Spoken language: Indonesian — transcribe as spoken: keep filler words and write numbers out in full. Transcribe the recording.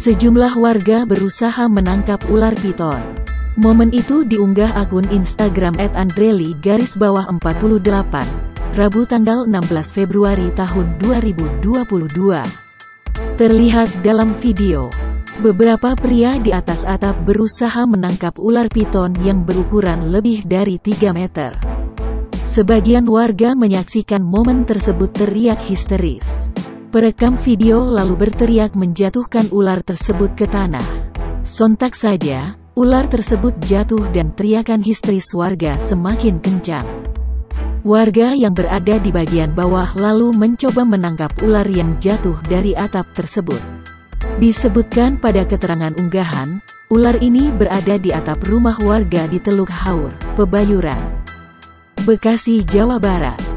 Sejumlah warga berusaha menangkap ular piton. Momen itu diunggah akun Instagram et andreli garis bawah empat puluh delapan, Rabu tanggal enam belas Februari tahun dua ribu dua puluh dua. Terlihat dalam video, beberapa pria di atas atap berusaha menangkap ular piton yang berukuran lebih dari tiga meter. Sebagian warga menyaksikan momen tersebut teriak histeris. Perekam video lalu berteriak menjatuhkan ular tersebut ke tanah. Sontak saja, ular tersebut jatuh dan teriakan histeris warga semakin kencang. Warga yang berada di bagian bawah lalu mencoba menangkap ular yang jatuh dari atap tersebut. Disebutkan pada keterangan unggahan, ular ini berada di atap rumah warga di Teluk Haur, Pebayuran, Bekasi, Jawa Barat.